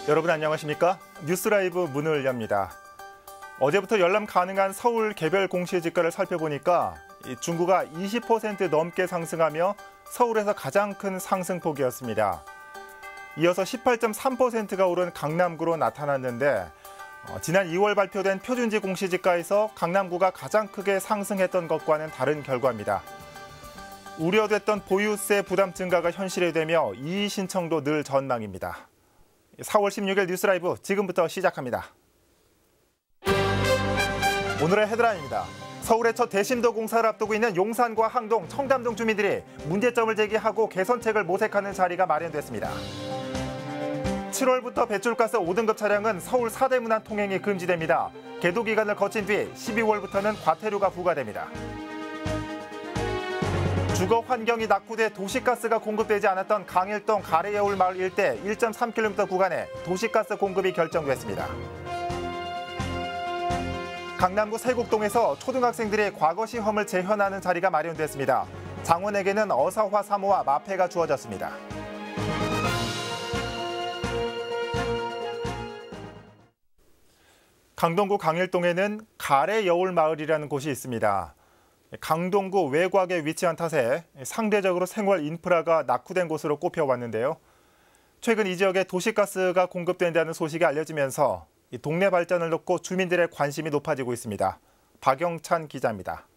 여러분 안녕하십니까? 뉴스라이브 문을 엽니다. 어제부터 열람 가능한 서울 개별 공시지가를 살펴보니까 중구가 20% 넘게 상승하며 서울에서 가장 큰 상승폭이었습니다. 이어서 18.3%가 오른 강남구로 나타났는데 지난 2월 발표된 표준지 공시지가에서 강남구가 가장 크게 상승했던 것과는 다른 결과입니다. 우려됐던 보유세 부담 증가가 현실이 되며 이의 신청도 늘 전망입니다. 4월 16일 뉴스라이브 지금부터 시작합니다. 오늘의 헤드라인입니다. 서울의 첫 대심도 공사를 앞두고 있는 용산과 항동, 청담동 주민들이 문제점을 제기하고 개선책을 모색하는 자리가 마련됐습니다. 7월부터 배출가스 5등급 차량은 서울 사대문안 통행이 금지됩니다. 계도 기간을 거친 뒤 12월부터는 과태료가 부과됩니다. 주거 환경이 낙후돼 도시가스가 공급되지 않았던 강일동 가래여울 마을 일대 1.3km 구간에 도시가스 공급이 결정됐습니다. 강남구 세곡동에서 초등학생들이 과거 시험을 재현하는 자리가 마련됐습니다. 장원에게는 어사화 사모와 마패가 주어졌습니다. 강동구 강일동에는 가래여울 마을이라는 곳이 있습니다. 강동구 외곽에 위치한 탓에 상대적으로 생활 인프라가 낙후된 곳으로 꼽혀왔는데요. 최근 이 지역에 도시가스가 공급된다는 소식이 알려지면서 동네 발전을 놓고 주민들의 관심이 높아지고 있습니다. 박영찬 기자입니다.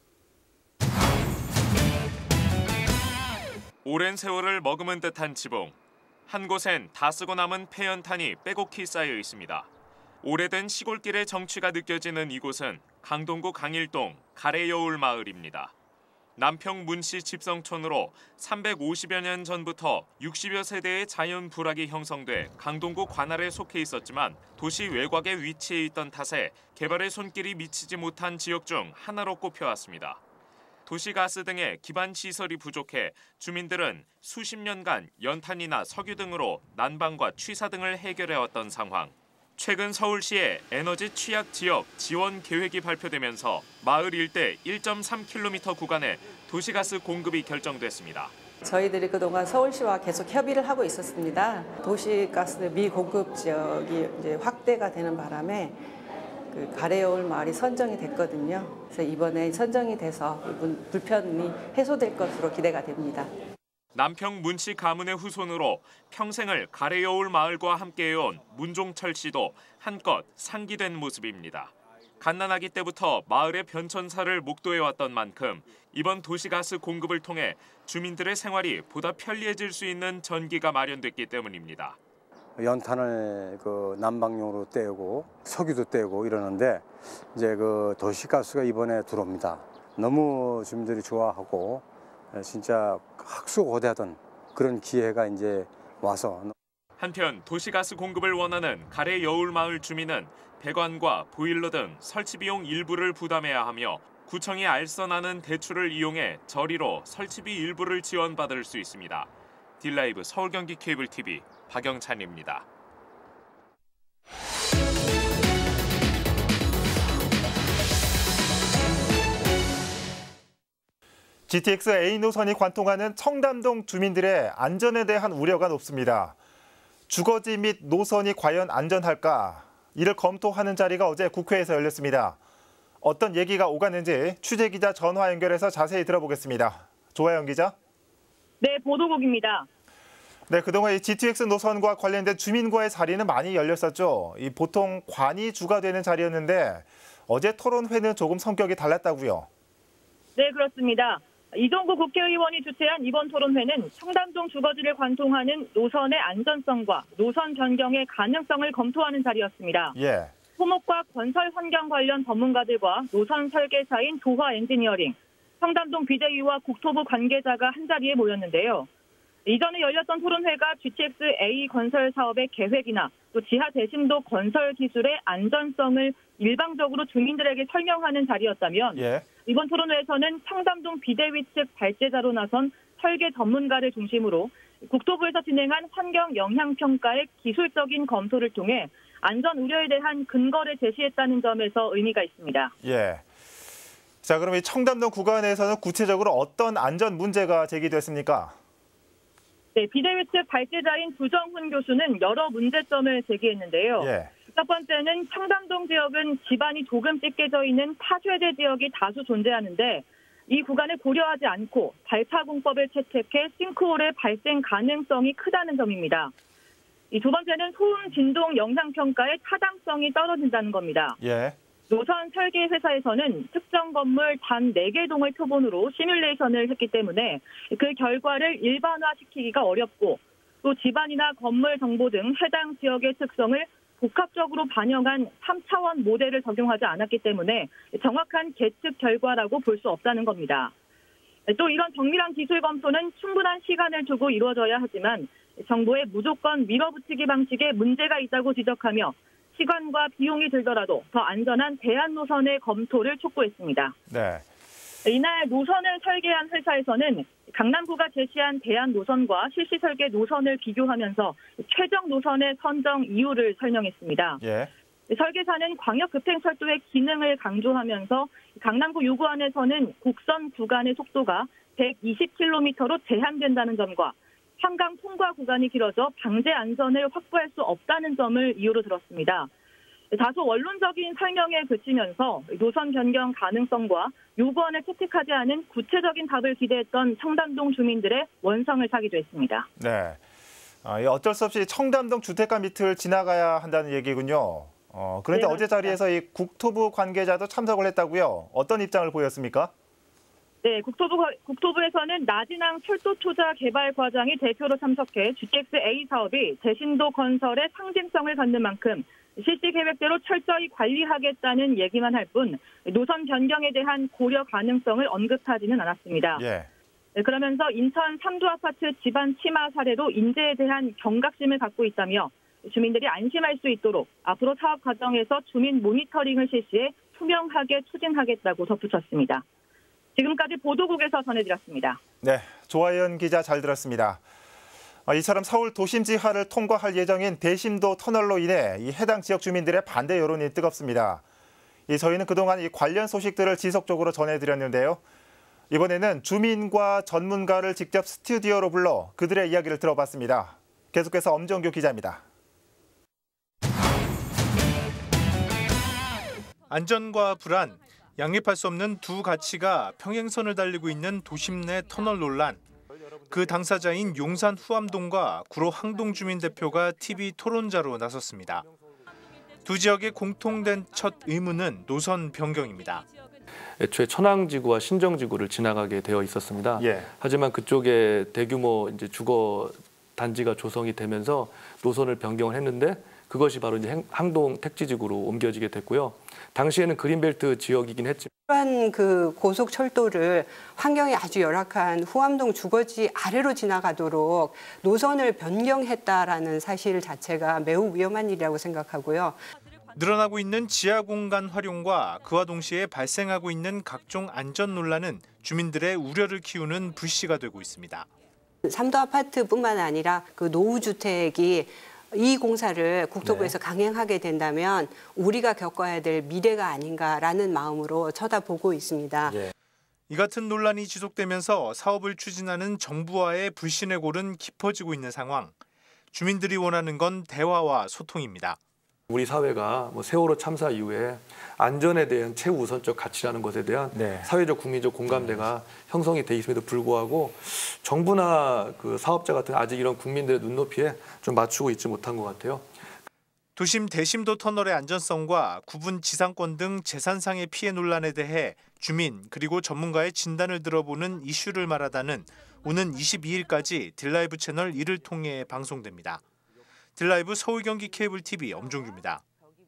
오랜 세월을 머금은 듯한 지붕. 한 곳엔 다 쓰고 남은 폐연탄이 빼곡히 쌓여 있습니다. 오래된 시골길의 정취가 느껴지는 이곳은 강동구 강일동 가래여울 마을입니다. 남평 문씨 집성촌으로 350여 년 전부터 60여 세대의 자연 불악이 형성돼 강동구 관할에 속해 있었지만 도시 외곽에 위치해 있던 탓에 개발의 손길이 미치지 못한 지역 중 하나로 꼽혀왔습니다. 도시가스 등의 기반 시설이 부족해 주민들은 수십 년간 연탄이나 석유 등으로 난방과 취사 등을 해결해왔던 상황. 최근 서울시의 에너지 취약 지역 지원 계획이 발표되면서 마을 일대 1.3km 구간에 도시가스 공급이 결정됐습니다. 저희들이 그동안 서울시와 계속 협의를 하고 있었습니다. 도시가스 미공급 지역이 이제 확대가 되는 바람에 그 가래여울 마을이 선정이 됐거든요. 그래서 이번에 선정이 돼서 불편이 해소될 것으로 기대가 됩니다. 남평 문씨 가문의 후손으로 평생을 가래여울 마을과 함께해온 문종철 씨도 한껏 상기된 모습입니다. 갓난아기 때부터 마을의 변천사를 목도해왔던 만큼 이번 도시가스 공급을 통해 주민들의 생활이 보다 편리해질 수 있는 전기가 마련됐기 때문입니다. 연탄을 난방용으로 떼고 석유도 떼고 이러는데 이제 도시가스가 이번에 들어옵니다. 너무 주민들이 좋아하고 진짜 학수고대하던 그런 기회가 이제 와서. 한편 도시가스 공급을 원하는 가래여울 마을 주민은 배관과 보일러 등 설치 비용 일부를 부담해야 하며 구청이 알선하는 대출을 이용해 저리로 설치비 일부를 지원받을 수 있습니다. 딜라이브 서울 경기 케이블 TV 박영찬입니다. GTX A 노선이 관통하는 청담동 주민들의 안전에 대한 우려가 높습니다. 주거지 및 노선이 과연 안전할까? 이를 검토하는 자리가 어제 국회에서 열렸습니다. 어떤 얘기가 오갔는지 취재기자 전화 연결해서 자세히 들어보겠습니다. 조아영 기자. 네, 보도국입니다. 네, 그동안 이 GTX 노선과 관련된 주민과의 자리는 많이 열렸었죠. 보통 관이 주가 되는 자리였는데 어제 토론회는 조금 성격이 달랐다고요. 네, 그렇습니다. 이종구 국회의원이 주최한 이번 토론회는 청담동 주거지를 관통하는 노선의 안전성과 노선 변경의 가능성을 검토하는 자리였습니다. 예. 토목과 건설 환경 관련 전문가들과 노선 설계사인 도화 엔지니어링, 청담동 비대위와 국토부 관계자가 한자리에 모였는데요. 이전에 열렸던 토론회가 GTX A 건설 사업의 계획이나 또 지하 대심도 건설 기술의 안전성을 일방적으로 주민들에게 설명하는 자리였다면 예. 이번 토론회에서는 청담동 비대위 측 발제자로 나선 설계 전문가를 중심으로 국토부에서 진행한 환경 영향 평가의 기술적인 검토를 통해 안전 우려에 대한 근거를 제시했다는 점에서 의미가 있습니다. 예. 자, 그럼 이 청담동 구간에서는 구체적으로 어떤 안전 문제가 제기됐습니까? 네, 비대위 측 발제자인 주정훈 교수는 여러 문제점을 제기했는데요. 예. 첫 번째는 청담동 지역은 지반이 조금씩 깨져 있는 파쇄대 지역이 다수 존재하는데 이 구간을 고려하지 않고 발파공법을 채택해 싱크홀의 발생 가능성이 크다는 점입니다. 이 두 번째는 소음 진동 영상평가의 타당성이 떨어진다는 겁니다. 예. 노선 설계 회사에서는 특정 건물 단 4개 동을 표본으로 시뮬레이션을 했기 때문에 그 결과를 일반화시키기가 어렵고 또 지반이나 건물 정보 등 해당 지역의 특성을 복합적으로 반영한 3차원 모델을 적용하지 않았기 때문에 정확한 계측 결과라고 볼 수 없다는 겁니다. 또 이런 정밀한 기술 검토는 충분한 시간을 두고 이루어져야 하지만 정부의 무조건 밀어붙이기 방식에 문제가 있다고 지적하며 시간과 비용이 들더라도 더 안전한 대안 노선의 검토를 촉구했습니다. 네. 이날 노선을 설계한 회사에서는 강남구가 제시한 대안 노선과 실시 설계 노선을 비교하면서 최종 노선의 선정 이유를 설명했습니다. 예. 설계사는 광역급행철도의 기능을 강조하면서 강남구 요구안에서는 곡선 구간의 속도가 120km로 제한된다는 점과 한강 통과 구간이 길어져 방제 안전을 확보할 수 없다는 점을 이유로 들었습니다. 다소 원론적인 설명에 그치면서 노선 변경 가능성과 요구안을 채택하지 않은 구체적인 답을 기대했던 청담동 주민들의 원성을 사기도 했습니다. 네. 어쩔 수 없이 청담동 주택가 밑을 지나가야 한다는 얘기군요. 그런데 네, 어제 자리에서 이 국토부 관계자도 참석을 했다고요. 어떤 입장을 보였습니까? 네, 국토부에서는 나진항 철도 투자 개발 과장이 대표로 참석해 GTX A 사업이 대신도 건설의 상징성을 갖는 만큼 실시 계획대로 철저히 관리하겠다는 얘기만 할 뿐 노선 변경에 대한 고려 가능성을 언급하지는 않았습니다. 예. 그러면서 인천 삼두 아파트 집안 침하 사례로 인재에 대한 경각심을 갖고 있다며 주민들이 안심할 수 있도록 앞으로 사업 과정에서 주민 모니터링을 실시해 투명하게 추진하겠다고 덧붙였습니다. 지금까지 보도국에서 전해드렸습니다. 네, 조아연 기자 잘 들었습니다. 이처럼 서울 도심지하를 통과할 예정인 대심도 터널로 인해 이 해당 지역 주민들의 반대 여론이 뜨겁습니다. 저희는 그동안 이 관련 소식들을 지속적으로 전해드렸는데요. 이번에는 주민과 전문가를 직접 스튜디오로 불러 그들의 이야기를 들어봤습니다. 계속해서 엄정규 기자입니다. 안전과 불안, 양립할 수 없는 두 가치가 평행선을 달리고 있는 도심 내 터널 논란. 그 당사자인 용산 후암동과 구로 항동 주민 대표가 TV 토론자로 나섰습니다. 두 지역의 공통된 첫 의문은 노선 변경입니다. 애초에 천왕지구와 신정지구를 지나가게 되어 있었습니다. 예. 하지만 그쪽에 대규모 이제 주거 단지가 조성이 되면서 노선을 변경을 했는데 그것이 바로 이제 항동 택지지구로 옮겨지게 됐고요. 당시에는 그린벨트 지역이긴 했지만 또한 그 고속철도를 환경이 아주 열악한 후암동 주거지 아래로 지나가도록 노선을 변경했다라는 사실 자체가 매우 위험한 일이라고 생각하고요. 늘어나고 있는 지하 공간 활용과 그와 동시에 발생하고 있는 각종 안전 논란은 주민들의 우려를 키우는 불씨가 되고 있습니다. 삼도 아파트뿐만 아니라 그 노후주택이 이 공사를 국토부에서 강행하게 된다면 우리가 겪어야 될 미래가 아닌가라는 마음으로 쳐다보고 있습니다. 예. 이 같은 논란이 지속되면서 사업을 추진하는 정부와의 불신의 골은 깊어지고 있는 상황. 주민들이 원하는 건 대화와 소통입니다. 우리 사회가 세월호 참사 이후에 안전에 대한 최우선적 가치라는 것에 대한 사회적 국민적 공감대가 형성이 돼 있음에도 불구하고 정부나 그 사업자 같은 아직 이런 국민들의 눈높이에 좀 맞추고 있지 못한 것 같아요. 도심 대심도 터널의 안전성과 구분 지상권 등 재산상의 피해 논란에 대해 주민 그리고 전문가의 진단을 들어보는 이슈를 말하다는 오는 22일까지 딜라이브 채널 1을 통해 방송됩니다. 딜라이브 서울 경기 케이블 TV 엄종규입니다.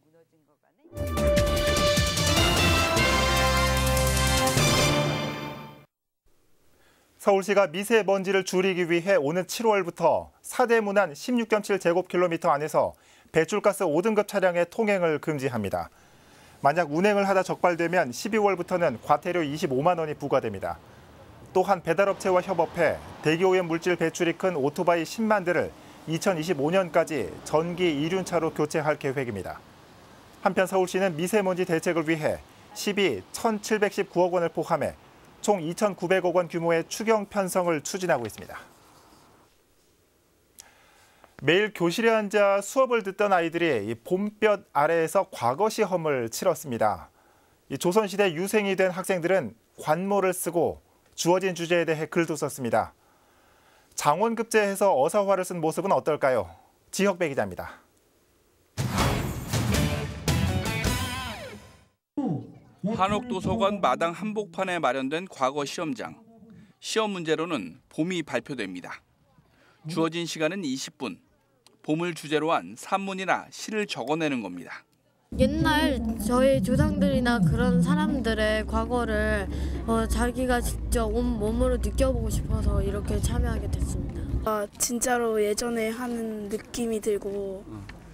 서울시가 미세먼지를 줄이기 위해 오는 7월부터 사대문안 16.7제곱킬로미터 안에서 배출가스 5등급 차량의 통행을 금지합니다. 만약 운행을 하다 적발되면 12월부터는 과태료 25만 원이 부과됩니다. 또한 배달업체와 협업해 대기오염 물질 배출이 큰 오토바이 10만 대를 2025년까지 전기 이륜차로 교체할 계획입니다. 한편 서울시는 미세먼지 대책을 위해 시비 1,719억 원을 포함해 총 2,900억 원 규모의 추경 편성을 추진하고 있습니다. 매일 교실에 앉아 수업을 듣던 아이들이 봄볕 아래에서 과거 시험을 치렀습니다. 조선시대 유생이 된 학생들은 관모를 쓰고 주어진 주제에 대해 글도 썼습니다. 장원급제해서 어사화를 쓴 모습은 어떨까요? 지혁배 기자입니다. 한옥도서관 마당 한복판에 마련된 과거 시험장. 시험 문제로는 봄이 발표됩니다. 주어진 시간은 20분. 봄을 주제로 한 산문이나 시를 적어내는 겁니다. 옛날 저희 조상들이나 그런 사람들의 과거를 자기가 직접 온몸으로 느껴보고 싶어서 이렇게 참여하게 됐습니다. 진짜로 예전에 하는 느낌이 들고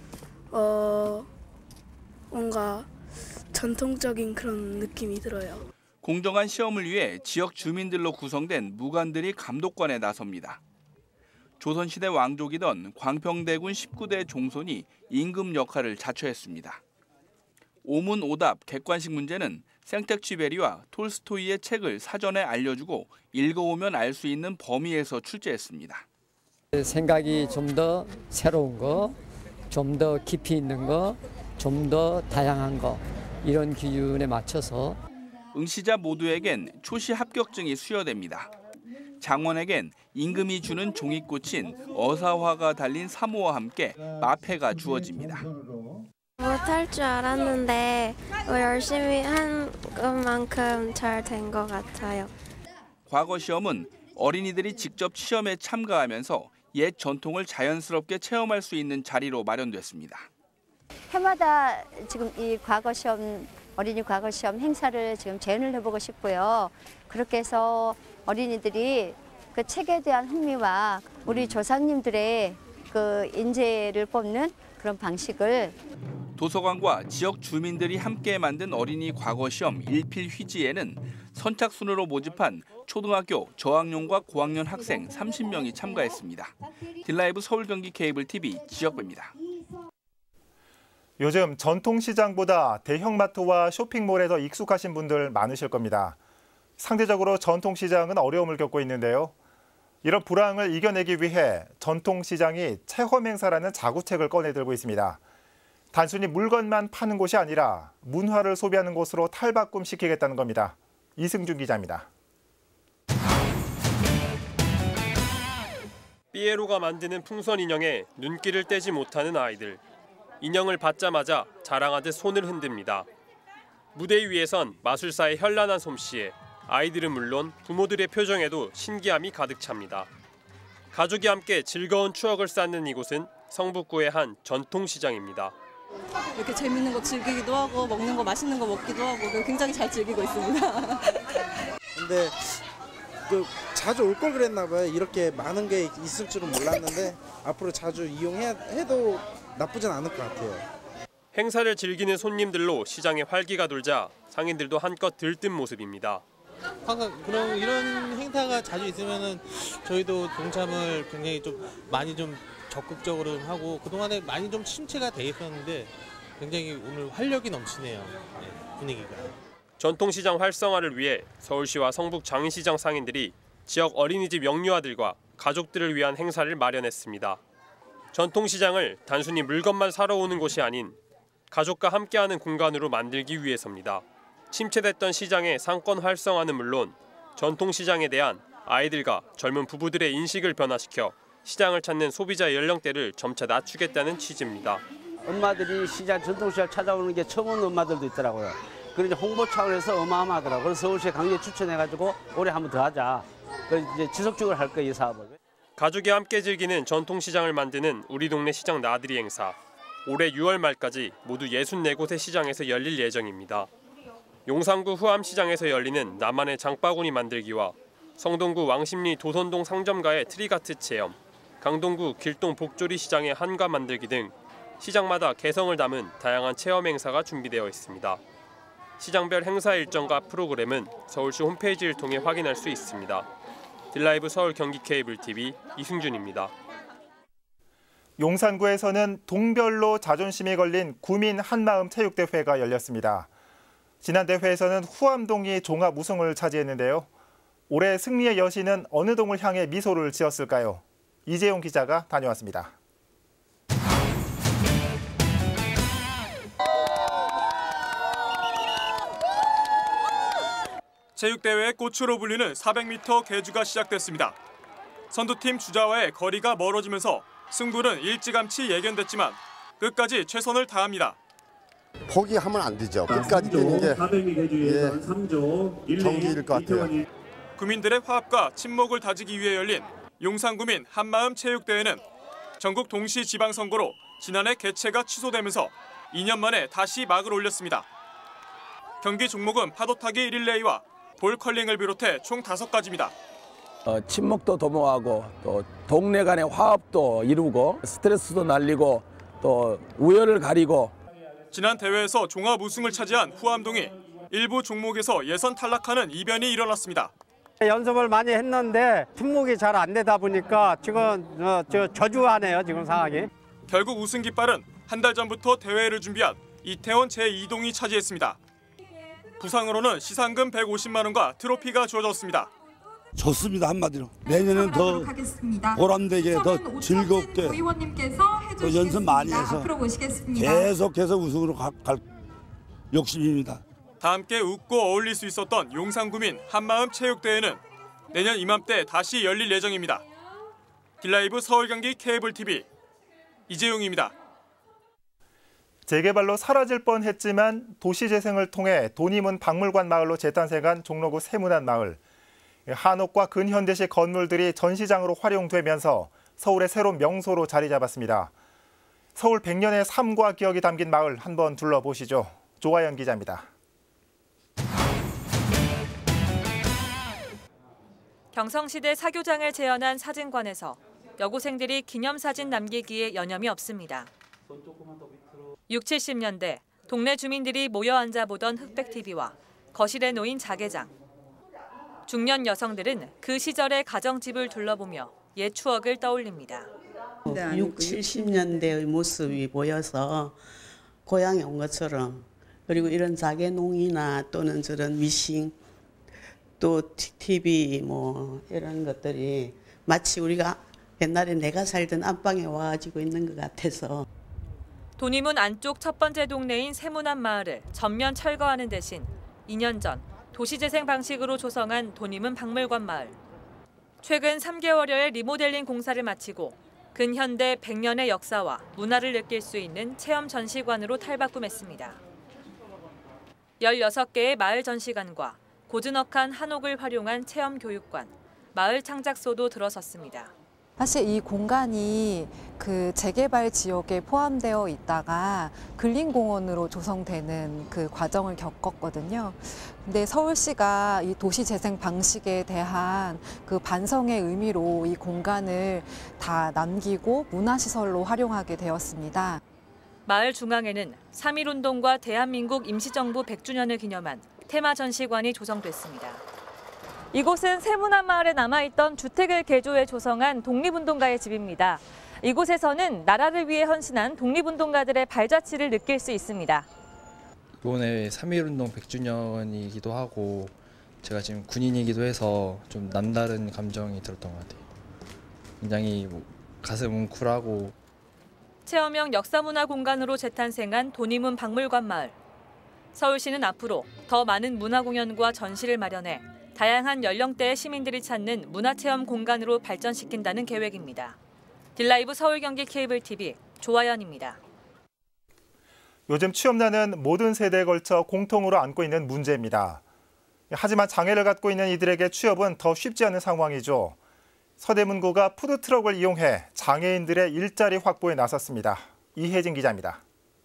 뭔가 전통적인 그런 느낌이 들어요. 공정한 시험을 위해 지역 주민들로 구성된 무관들이 감독관에 나섭니다. 조선시대 왕족이던 광평대군 19대 종손이 임금 역할을 자처했습니다. 오문오답 객관식 문제는 생텍쥐베리와 톨스토이의 책을 사전에 알려주고 읽어오면 알 수 있는 범위에서 출제했습니다. 생각이 좀 더 새로운 거, 좀 더 깊이 있는 거, 좀 더 다양한 거 이런 기준에 맞춰서 응시자 모두에겐 초시 합격증이 수여됩니다. 장원에겐 임금이 주는 종이꽃인 어사화가 달린 사모와 함께 마패가 주어집니다. 못할 줄 알았는데 열심히 한 것만큼 잘 된 것 같아요. 과거 시험은 어린이들이 직접 시험에 참가하면서 옛 전통을 자연스럽게 체험할 수 있는 자리로 마련됐습니다. 해마다 지금 이 과거 시험, 어린이 과거 시험 행사를 지금 재현을 해보고 싶고요. 그렇게 해서 어린이들이 그 책에 대한 흥미와 우리 조상님들의 그 인재를 뽑는 그런 방식을 도서관과 지역 주민들이 함께 만든 어린이 과거 시험 일필휘지에는 선착순으로 모집한 초등학교 저학년과 고학년 학생 30명이 참가했습니다. 딜라이브 서울 경기 케이블 TV 지역배입니다. 요즘 전통시장보다 대형마트와 쇼핑몰에 더 익숙하신 분들 많으실 겁니다. 상대적으로 전통시장은 어려움을 겪고 있는데요. 이런 불황을 이겨내기 위해 전통시장이 체험행사라는 자구책을 꺼내들고 있습니다. 단순히 물건만 파는 곳이 아니라 문화를 소비하는 곳으로 탈바꿈시키겠다는 겁니다. 이승준 기자입니다. 삐에로가 만드는 풍선 인형에 눈길을 떼지 못하는 아이들. 인형을 받자마자 자랑하듯 손을 흔듭니다. 무대 위에선 마술사의 현란한 솜씨에 아이들은 물론 부모들의 표정에도 신기함이 가득 찹니다. 가족이 함께 즐거운 추억을 쌓는 이곳은 성북구의 한 전통시장입니다. 이렇게 재밌는 거 즐기기도 하고 먹는 거 맛있는 거 먹기도 하고 굉장히 잘 즐기고 있습니다. 근데 자주 올 걸 그랬나 봐요. 이렇게 많은 게 있을 줄은 몰랐는데 앞으로 자주 이용해도 나쁘진 않을 것 같아요. 행사를 즐기는 손님들로 시장에 활기가 돌자 상인들도 한껏 들뜬 모습입니다. 항상 이런 행사가 자주 있으면은 저희도 동참을 굉장히 좀 많이 좀 적극적으로 하고 그동안에 많이 좀 침체가 돼 있었는데 굉장히 오늘 활력이 넘치네요. 네, 분위기가. 전통시장 활성화를 위해 서울시와 성북 장인시장 상인들이 지역 어린이집 영유아들과 가족들을 위한 행사를 마련했습니다. 전통시장을 단순히 물건만 사러 오는 곳이 아닌 가족과 함께하는 공간으로 만들기 위해서입니다. 침체됐던 시장의 상권 활성화는 물론 전통시장에 대한 아이들과 젊은 부부들의 인식을 변화시켜 시장을 찾는 소비자 연령대를 점차 낮추겠다는 취지입니다. 엄마들이 전통시장 찾아오는 게 처음 오는 엄마들도 있더라고요. 그래서 홍보 차원에서 어마어마하더라고요. 그래서 서울시에 강력 추천해가지고 올해 한번 더 하자. 그래서 이제 지속적으로 할 거예요, 이 사업을. 가족이 함께 즐기는 전통시장을 만드는 우리 동네 시장 나들이 행사. 올해 6월 말까지 모두 64곳의 시장에서 열릴 예정입니다. 용산구 후암시장에서 열리는 나만의 장바구니 만들기와 성동구 왕십리 도선동 상점가의 트리가트 체험, 강동구 길동 복조리 시장의 한가 만들기 등 시장마다 개성을 담은 다양한 체험 행사가 준비되어 있습니다. 시장별 행사 일정과 프로그램은 서울시 홈페이지를 통해 확인할 수 있습니다. 딜라이브 서울 경기 케이블 TV 이승준입니다. 용산구에서는 동별로 자존심이 걸린 구민 한마음 체육대회가 열렸습니다. 지난 대회에서는 후암동이 종합 우승을 차지했는데요. 올해 승리의 여신은 어느 동을 향해 미소를 지었을까요? 이재용 기자가 다녀왔습니다. 체육대회의 꽃으로 불리는 400m 계주가 시작됐습니다. 선두팀 주자와의 거리가 멀어지면서 승부는 일찌감치 예견됐지만 끝까지 최선을 다합니다. 포기하면 안 되죠. 끝까지 뛰는 게 경기일 것 같아요. 구민들의 화합과 친목을 다지기 위해 열린 용산구민 한마음 체육대회는 전국 동시 지방선거로 지난해 개최가 취소되면서 2년 만에 다시 막을 올렸습니다. 경기 종목은 파도타기 릴레이와 볼컬링을 비롯해 총 5가지입니다. 친목도 도모하고 또 동네 간의 화합도 이루고 스트레스도 날리고 또 우열을 가리고. 지난 대회에서 종합 우승을 차지한 후암동이 일부 종목에서 예선 탈락하는 이변이 일어났습니다. 연습을 많이 했는데 품목이 잘 안 되다 보니까 지금 저주하네요, 지금 상황이. 결국 우승 깃발은 한 달 전부터 대회를 준비한 이태원 제2동이 차지했습니다. 부상으로는 시상금 150만 원과 트로피가 주어졌습니다. 좋습니다, 한마디로. 내년은 더 보람되게, 더 즐겁게, 더 연습 많이 해서 계속해서 우승으로 갈 욕심입니다. 다 함께 웃고 어울릴 수 있었던 용산구민 한마음 체육대회는 내년 이맘때 다시 열릴 예정입니다. 딜라이브 서울경기 케이블TV 이재용입니다. 재개발로 사라질 뻔했지만 도시재생을 통해 돈이문 박물관 마을로 재탄생한 종로구 세문안 마을. 한옥과 근현대식 건물들이 전시장으로 활용되면서 서울의 새로운 명소로 자리 잡았습니다. 서울 100년의 삶과 기억이 담긴 마을 한번 둘러보시죠. 조아연 기자입니다. 경성시대 사교장을 재현한 사진관에서 여고생들이 기념사진 남기기에 여념이 없습니다. 60, 70년대 동네 주민들이 모여 앉아 보던 흑백 TV와 거실에 놓인 자개장. 중년 여성들은 그 시절의 가정집을 둘러보며 옛 추억을 떠올립니다. 60, 70년대의 모습이 보여서 고향에 온 것처럼, 그리고 이런 자개농이나 또는 저런 미싱, 또 TV 뭐 이런 것들이 마치 우리가 옛날에 내가 살던 안방에 와가지고 있는 것 같아서. 돈이문 안쪽 첫 번째 동네인 세문안 마을을 전면 철거하는 대신 2년 전 도시재생 방식으로 조성한 돈이문 박물관 마을. 최근 3개월여의 리모델링 공사를 마치고 근현대 100년의 역사와 문화를 느낄 수 있는 체험 전시관으로 탈바꿈했습니다. 16개의 마을 전시관과 고즈넉한 한옥을 활용한 체험 교육관, 마을 창작소도 들어섰습니다. 사실 이 공간이 그 재개발 지역에 포함되어 있다가 근린공원으로 조성되는 그 과정을 겪었거든요. 근데 서울시가 이 도시재생 방식에 대한 그 반성의 의미로 이 공간을 다 남기고 문화시설로 활용하게 되었습니다. 마을 중앙에는 3.1운동과 대한민국 임시정부 100주년을 기념한 테마 전시관이 조성됐습니다. 이곳은 세문안 마을에 남아있던 주택을 개조해 조성한 독립운동가의 집입니다. 이곳에서는 나라를 위해 헌신한 독립운동가들의 발자취를 느낄 수 있습니다. 이번에 3.1운동 100주년이기도 하고 제가 지금 군인이기도 해서 좀 남다른 감정이 들었던 것 같아요. 굉장히 가슴 뭉클하고. 체험형 역사문화 공간으로 재탄생한 돈이문 박물관 마을. 서울시는 앞으로 더 많은 문화공연과 전시를 마련해 다양한 연령대의 시민들이 찾는 문화체험 공간으로 발전시킨다는 계획입니다. 딜라이브 서울경기 케이블TV 조아연입니다. 요즘 취업난은 모든 세대에 걸쳐 공통으로 안고 있는 문제입니다. 하지만 장애를 갖고 있는 이들에게 취업은 더 쉽지 않은 상황이죠. 서대문구가 푸드트럭을 이용해 장애인들의 일자리 확보에 나섰습니다. 이혜진 기자입니다.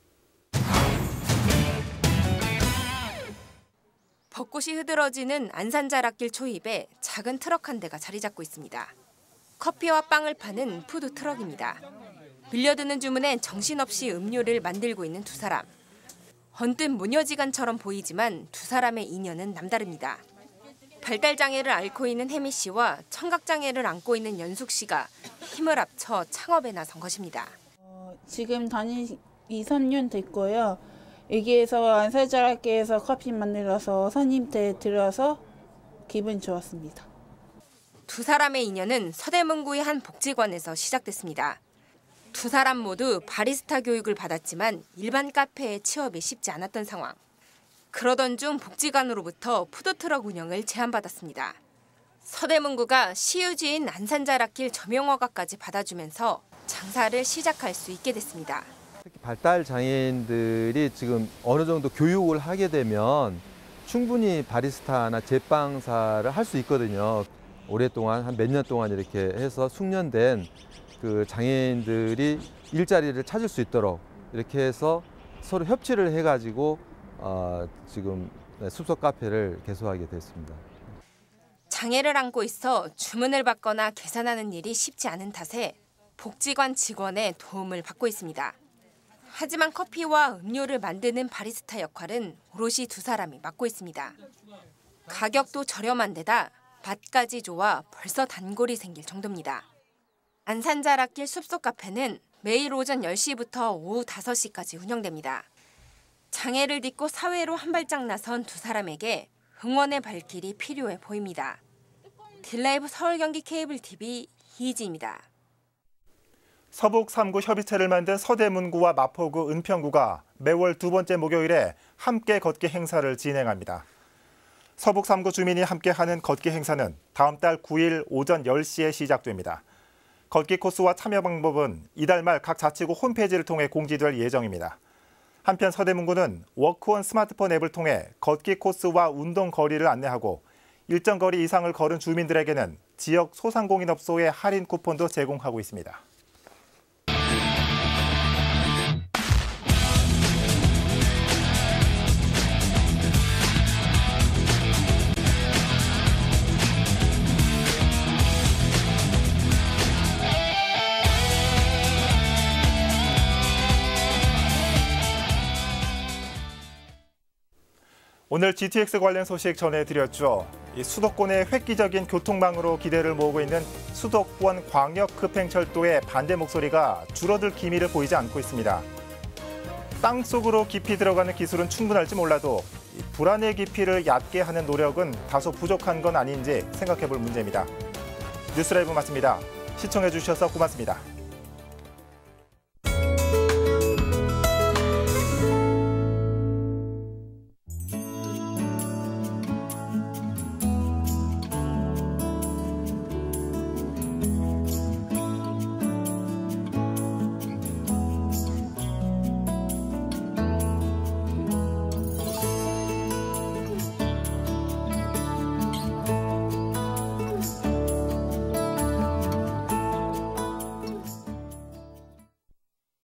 벚꽃이 흐드러지는 안산자락길 초입에 작은 트럭 한 대가 자리 잡고 있습니다. 커피와 빵을 파는 푸드트럭입니다. 빌려드는 주문에 정신없이 음료를 만들고 있는 두 사람. 언뜻 모녀지간처럼 보이지만 두 사람의 인연은 남다릅니다. 발달장애를 앓고 있는 혜미 씨와 청각장애를 안고 있는 연숙 씨가 힘을 합쳐 창업에 나선 것입니다. 지금 다닌 2, 3년 됐고요. 여기에서 안산자락길에서 커피 만들어서 손님한테 들어서 기분 좋았습니다. 두 사람의 인연은 서대문구의 한 복지관에서 시작됐습니다. 두 사람 모두 바리스타 교육을 받았지만 일반 카페에 취업이 쉽지 않았던 상황. 그러던 중 복지관으로부터 푸드트럭 운영을 제안받았습니다. 서대문구가 시유지인 안산자락길 점용허가까지 받아주면서 장사를 시작할 수 있게 됐습니다. 특히 발달 장애인들이 지금 어느 정도 교육을 하게 되면 충분히 바리스타나 제빵사를 할 수 있거든요. 오랫동안 한 몇 년 동안 이렇게 해서 숙련된 그 장애인들이 일자리를 찾을 수 있도록 이렇게 해서 서로 협치를 해가지고 지금 숲속 카페를 개소하게 됐습니다. 장애를 안고 있어 주문을 받거나 계산하는 일이 쉽지 않은 탓에 복지관 직원의 도움을 받고 있습니다. 하지만 커피와 음료를 만드는 바리스타 역할은 오롯이 두 사람이 맡고 있습니다. 가격도 저렴한 데다 맛까지 좋아 벌써 단골이 생길 정도입니다. 안산자락길 숲속 카페는 매일 오전 10시부터 오후 5시까지 운영됩니다. 장애를 딛고 사회로 한 발짝 나선 두 사람에게 응원의 발길이 필요해 보입니다. 딜라이브 서울 경기 케이블 TV 이희지입니다. 서북 3구 협의체를 만든 서대문구와 마포구, 은평구가 매월 두 번째 목요일에 함께 걷기 행사를 진행합니다. 서북 3구 주민이 함께하는 걷기 행사는 다음 달 9일 오전 10시에 시작됩니다. 걷기 코스와 참여 방법은 이달 말 각 자치구 홈페이지를 통해 공지될 예정입니다. 한편 서대문구는 워크온 스마트폰 앱을 통해 걷기 코스와 운동 거리를 안내하고 일정 거리 이상을 걸은 주민들에게는 지역 소상공인업소의 할인 쿠폰도 제공하고 있습니다. 오늘 GTX 관련 소식 전해드렸죠. 이 수도권의 획기적인 교통망으로 기대를 모으고 있는 수도권 광역급행철도의 반대 목소리가 줄어들 기미를 보이지 않고 있습니다. 땅속으로 깊이 들어가는 기술은 충분할지 몰라도 불안의 깊이를 얕게 하는 노력은 다소 부족한 건 아닌지 생각해볼 문제입니다. 뉴스라이브 마칩니다. 시청해주셔서 고맙습니다.